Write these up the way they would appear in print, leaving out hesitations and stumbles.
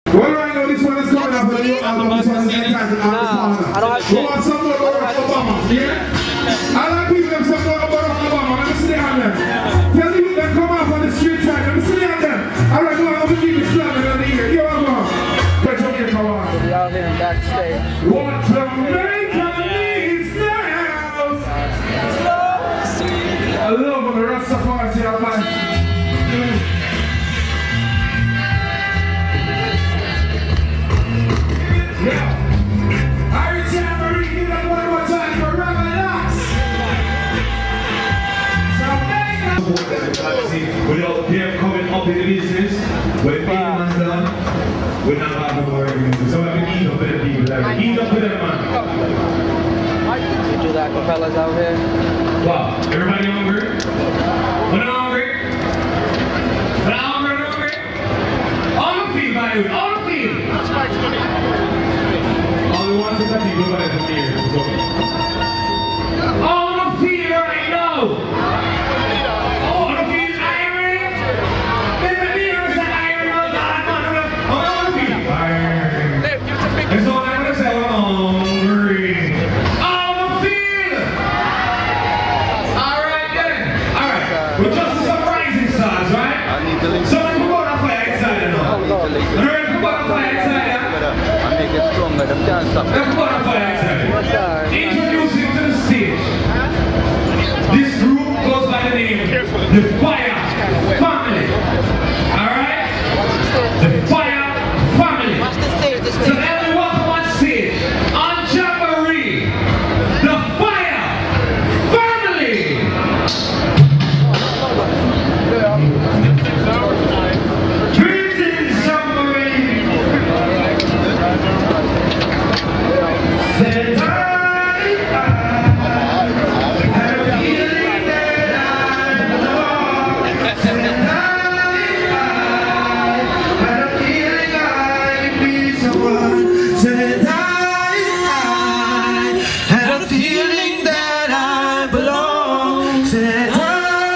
Well, right now, this one is coming up for you. Album. This one is entitled Honest. We want some more Barack Obama. Yeah? I like people that some more Barack Obama. Let me see the hand there. Tell the people that come out on the street side. Let me see the hand there. All right, go on. Let me keep it slamming on the ear. Yo, I'm on. Let's go here, come on. We out here in backstage. What Jamaica needs now. I love when the Rastafari are like. Yeah. IRIE Jamboree, give that one more time for Livalect. Without them coming up in the business, when payments done, we're not having to worry. So we have to eat up with the people. Eat up with them, man. You do that for fellas out here? Wow, everybody hungry? We're not hungry? We're not hungry, we're hungry? All the feet, by the way, all the feet! All we want is that people by the fear. All the feet right now! All the feet, IRIE! There's the fears that IRIE knows that I'm on all the feet! That's all I'm gonna say, we're hungry! All the feet! Alright then! Alright, we're just some rising stars, right? So let's go on fire inside now. Ready to go on fire inside? Make it stronger, them dance up. Let's go on fire inside. Introducing to the stage. This group goes by the name the Fiyah Family. Alright? The Fiyah Family. Watch the stage, the stage. So everyone on stage, on Jamboree, the Fiyah Family. Greetings, Jamboree. Said I had a feeling that I belong. Said I had a feeling I could be someone. Said I had a feeling that I belong. Said I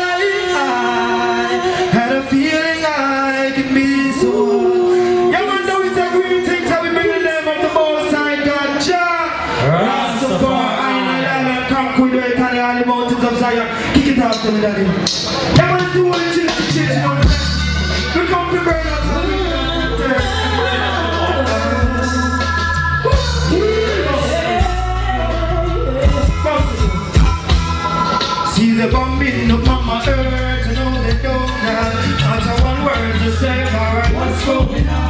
had a feeling I could be someone. Yeah, man, know it's a great thing, so we bring the name of the Most High God, Jah. Rastafari, and conquer the Italian and the mountains of Zion. Kick it off to me, daddy. Yeah, man, let's do all the chills to chase, you know. We come to burn up. See the bombing up on my earth, I know they don't have. Answer one word to say, alright, what's going on?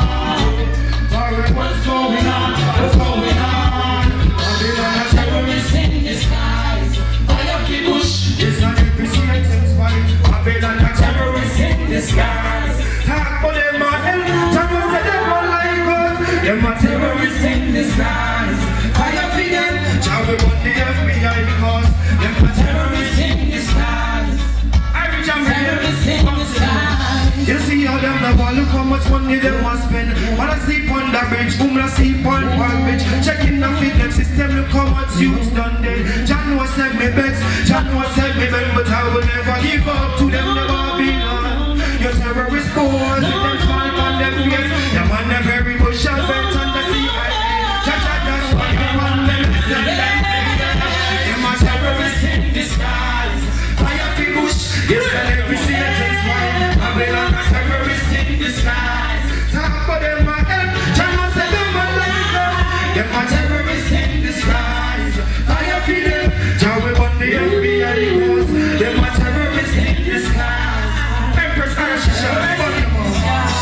Alright, what's going on? What's going on? Babylon a terrorist in disguise. Fire the bush, it's not every sentence, but Babylon a terrorist in disguise. Talk for them, my hell, talk for them, my like us. Them a terrorist in disguise. Fire for them, shall we run the FBI because them a terrorist in disguise. IRIE Jamboree, terrorist in disguise. You see how them never look how much money they want spend. When I sleep on the bridge, boom, I sleep on one bridge. Checking the fitness system, look how much youth done dead. Jah know I said me best, Jah know I said me best, but I will never give up to them, never be long. Your terrorist force, with them smile on them face. Them on the very bush, I'll bet on the CIA. Jah, that's why you want them to send them. Them a terrorist in disguise. Fire the bush, yes, and every sentence why Babylon a terrorist in disguise. Talk for them a help, Jah know say them a like us. Them a terrorist in disguise. Fire for them, Jah we want the FBI ghost. Them a terrorist in disguise. Empress Iscious, fuck them all.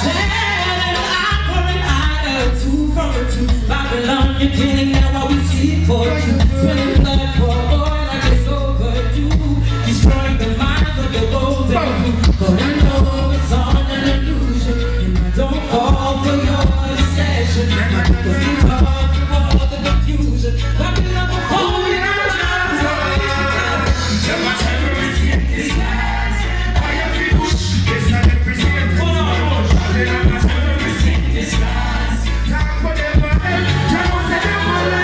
I'm pouring out a two from a two. Babylon, you're killing now what we see for you. Spilling blood for oil like it's overdue. Destroying the minds of the bold and you. But I know it's all an illusion. And I don't fall for your obsession. Because you cause all the confusion. Babylon will fall in our lives. Them a terrorist in disguise. Fire the bush, yes, and every sentence. Babylon a terrorist in disguise. Talk for them a help, Jah know say them a like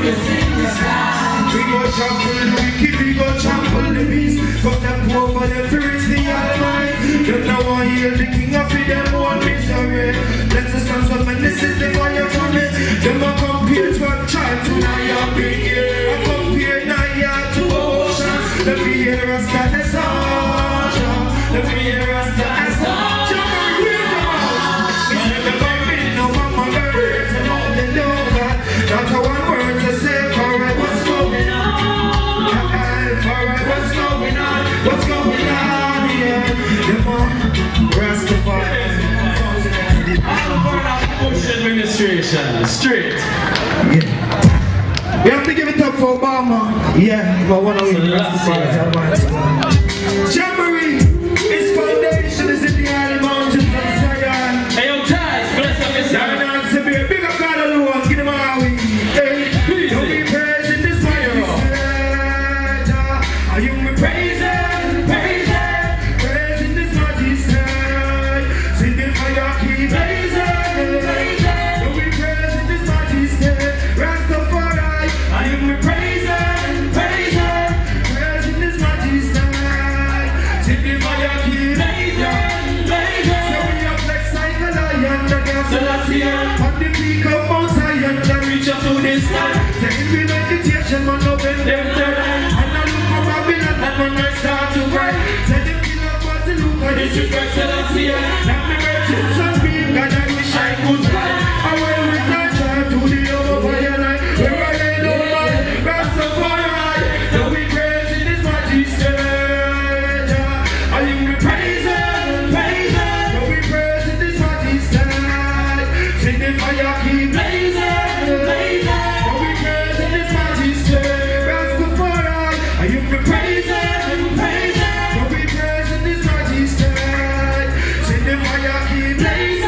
We go trample the wicked, we go trample the beast. Cause them poor for them fears the Almighty. Them now want hear the king of it, them want misery. Let the sons of men, this is the fire from it. Them a compare to a child to Naya big ear. A compare Naya to ocean. The fear us that is harsh. The fear us that is harsh. We said the bumping, no mama girls, and all the love. That's a one word to say, alright, what's going on? Alright, what's going on? What's going on here? The mom, Rastafari. All aboard our Bush administration, straight. Yeah. We have to give it up for Obama. Yeah, but one of the Jamboree, its foundation is in the Island Mountains of Zion. Hey, yo, Taz, bless up yourself. Big up God alone, give them all we. Hey, don't be praising this fire. Are you praising this majesty? Sing the fire, keep blazing. Don't be praising this majesty. Rastafari, are you praising this majesty? Sing the fire, keep blazing. So we are flex like a lion, the gas on the peak of Mount Zion, that reach up to the sky. Taking me meditation, man, open them third eye. And I look for Babylon, and when I start to cry, say them kill up what to look at, this is Christ Selector. Now me merchants and being God, I wish I could fly. I will return child to the overfire line. Where I lay down my Rastafari. So we praising His majesty. Are you praising? So we praising His majesty. Sing the fire, keep blazing. So we praising His majesty. Rastafari, are you praising? So we praising His majesty. Sing the fire, keep blazing.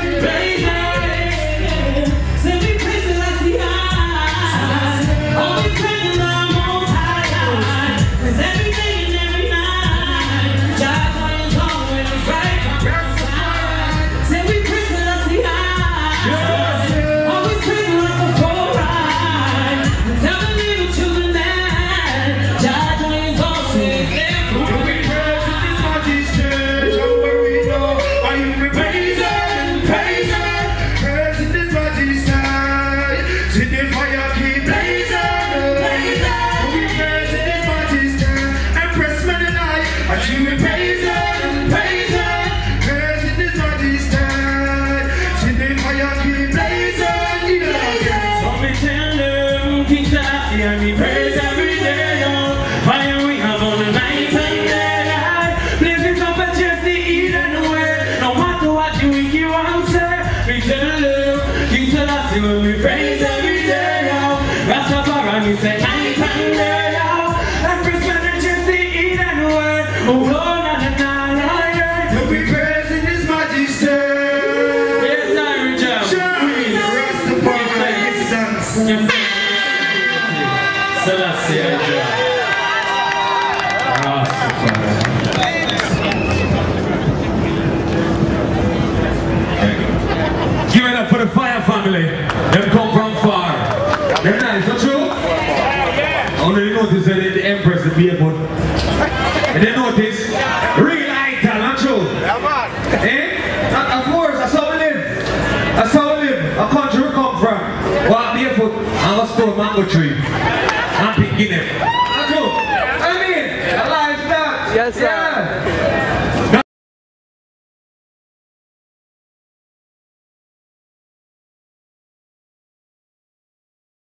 So we praise the last year. Oh, we praise the Most High. 'Cause every day and every night, Jah is on when it's right. Say we praise the last year. Oh, we praise the Rastafari. And tell the little children that Jah is on when it's right. So we praising His majesty. Jamboree, no. Are you praising His majesty? See the fire keep blazing. So we praising His majesty. Empress Menelai, are you praising His majesty? See the fire keep blazing. So me tell them, King Selassie, and we praise every day, yo. Fire we have on the night and day. Blazing up at just the Eden way. No matter what you want to say, we tell them, King Selassie, when we praise every day, yo. Rastafari, we say night and day, yo. Empress Mother, just the Eden way. Oh, Lord, So we praising His majesty. yes, IRIE Jamboree. Rastafari, give thanks. Selassie, give it up for the Fiyah family. Them come from far. They're nice, not true? Only notice that the Empress is be able. And they notice real item, not true? Eh? Of course, that's how we live. That's how we live. A country we come from. Walk barefoot and go store mango tree. And pick in them. Not true? I mean, a lifestyle. Yes, sir.